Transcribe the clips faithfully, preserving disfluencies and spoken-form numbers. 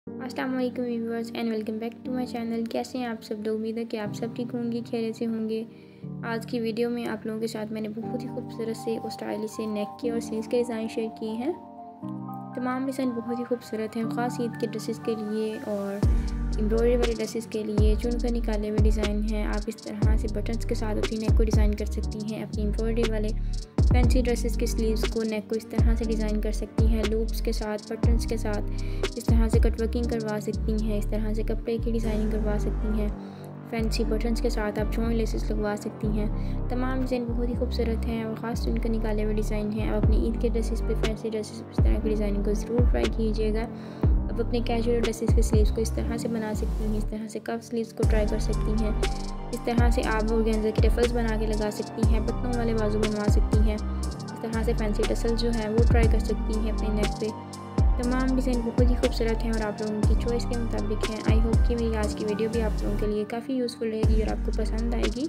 अस्सलाम वालेकुम viewers and welcome back to my channel. कैसे हैं आप सब लोग? उम्मीद है कि आप सब ठीक होंगे, खैरियत से होंगे। आज की वीडियो में आप लोगों के साथ मैंने बहुत ही खूबसूरत से और स्टाइलिश से नेक के और स्लीव्स के डिज़ाइन शेयर किए हैं। तमाम डिज़ाइन बहुत ही खूबसूरत हैं, ख़ास ईद के ड्रेसेस के लिए और एम्ब्रॉयडरी वाले ड्रेसेस के लिए चुन कर निकाले हुए डिज़ाइन हैं। आप इस तरह से बटन्स के साथ अपनी नेक को डिज़ाइन कर सकती हैं। अपनी एम्ब्रॉयडरी वाले फैंसी ड्रेसेस के स्लीव्स को, नेक को इस तरह से डिज़ाइन कर सकती हैं। लूप्स के साथ, बटन्स के साथ इस तरह से कटवर्किंग करवा सकती हैं। इस तरह से कपड़े की डिज़ाइनिंग करवा सकती हैं। फैंसी बटन्स के साथ आप जॉइंट लेसेस लगवा सकती हैं। तमाम डिज़ाइन बहुत ही खूबसूरत हैं और ख़ास चुनकर निकाले हुए डिज़ाइन हैं। आप अपनी ईद के ड्रेसेस पे, फैंसी ड्रेसेस पे इस तरह की डिज़ाइनिंग को ज़रूर ट्राई कीजिएगा। आप अपने कैजुअल ड्रेसेस के स्लीव्स को इस तरह से बना सकती हैं। इस तरह से कफ स्लीव्स को ट्राई कर सकती हैं। इस तरह से आप ऑर्गेन्जा के टफल्स बना के लगा सकती हैं। बटनों वाले बाजू बनवा सकती हैं। इस तरह से फैंसी टसल जो है वो ट्राई कर सकती हैं अपने नेक पे। तमाम डिज़ाइन बहुत ही खूबसूरत हैं और आप लोगों की चॉइस के मुताबिक हैं। आई होप कि मेरी आज की वीडियो भी आप लोगों के लिए काफ़ी यूज़फुल रहेगी और आपको पसंद आएगी।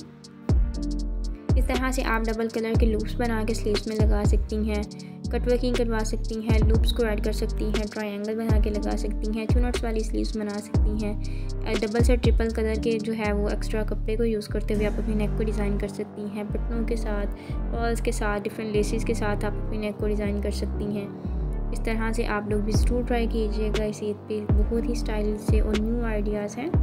इस तरह से आप डबल कलर के लूप्स बना के स्लीव्स में लगा सकती हैं। कटवर्किंग करवा सकती हैं। लूप्स को ऐड कर सकती हैं। ट्रायंगल बना के लगा सकती हैं। चुनट्स वाली स्लीव्स बना सकती हैं। डबल से ट्रिपल कलर के जो है वो एक्स्ट्रा कपड़े को यूज़ करते हुए आप अपनी नेक को डिज़ाइन कर सकती हैं। बटनों के साथ, पर्ल्स के साथ, डिफरेंट लेसेस के साथ आप अपनी नेक को डिज़ाइन कर सकती हैं। इस तरह से आप लोग भी ज़रूर ट्राई कीजिएगा। इस ईद पे बहुत ही स्टाइल से और न्यू आइडियाज़ हैं।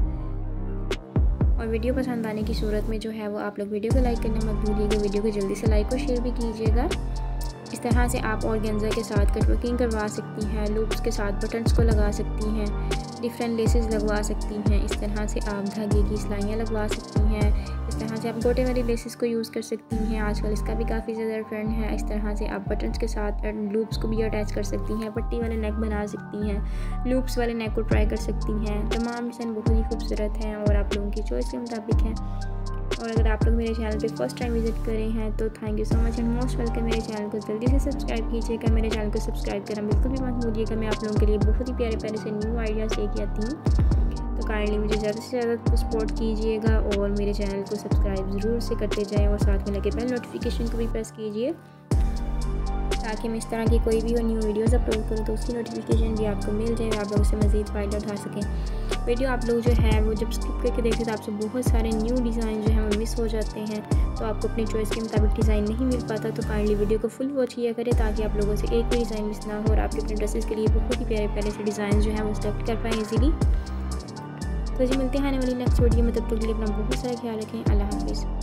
और वीडियो पसंद आने की सूरत में जो है वो आप लोग वीडियो को लाइक करना मत भूलिएगा। वीडियो को जल्दी से लाइक और शेयर भी कीजिएगा। इस तरह से आप ऑर्गेन्जा के साथ कटवर्किंग करवा सकती हैं। लूप्स के साथ बटन्स को लगा सकती हैं। डिफरेंट लेसेस लगवा सकती हैं। इस तरह से आप धागे की सिलाइयाँ लगवा सकती हैं। इस तरह से आप गोटे वाली लेसेस को यूज़ कर सकती हैं। आजकल इसका भी काफ़ी ज़्यादा ट्रेंड है। इस तरह से आप बटन्स के साथ लूप्स को भी अटैच कर सकती हैं। पट्टी वाले नेक बना सकती हैं। लूप्स वाले नेक को ट्राई कर सकती हैं। तमाम डिज़ाइन बहुत ही खूबसूरत हैं और आप लोगों की चॉइस के मुताबिक हैं। और अगर आप लोग मेरे चैनल पे फर्स्ट टाइम विजिट करे हैं तो thank you so much and most welcome. मेरे चैनल को जल्दी से सब्सक्राइब कीजिएगा। मेरे चैनल को सब्सक्राइब करना बिल्कुल भी मत भूलिएगा। मैं आप लोगों के लिए बहुत ही प्यारे प्यारे से न्यू आइडियाज़ लेके आती हूँ, तो काइंडली मुझे ज़्यादा से ज़्यादा सपोर्ट कीजिएगा और मेरे चैनल को सब्सक्राइब ज़रूर से करते जाएँ और साथ में लगे बेल नोटिफिकेशन को भी प्रेस कीजिए ताकि मैं इस तरह की कोई भी और न्यू वीडियोस अपलोड करूँ तो उसकी नोटिफिकेशन भी आपको मिल जाए और आप लोग उससे मज़ीद फ़ायदा उठा सकें। वीडियो आप लोग जो है वो जब स्किप करके देखते तो आपसे बहुत सारे न्यू डिज़ाइन जो है वो मिस हो जाते हैं, तो आपको अपनी चॉइस के मुताबिक डिज़ाइन नहीं मिल पाता। तो काइंडली वीडियो को फुल वॉच किया करें ताकि आप लोगों से एक भी डिज़ाइन मिस ना हो और आपके अपने ड्रेसेस के लिए बहुत ही प्यारे प्यारे से डिज़ाइन जो है वो सेलेक्ट कर पाएँ ईजीली। तो जी मिलते हैं आने वाली नेक्स्ट वीडियो में, तब तक के लिए अपना बहुत सारा ख्याल रखें। अल्लाह हाफिज़।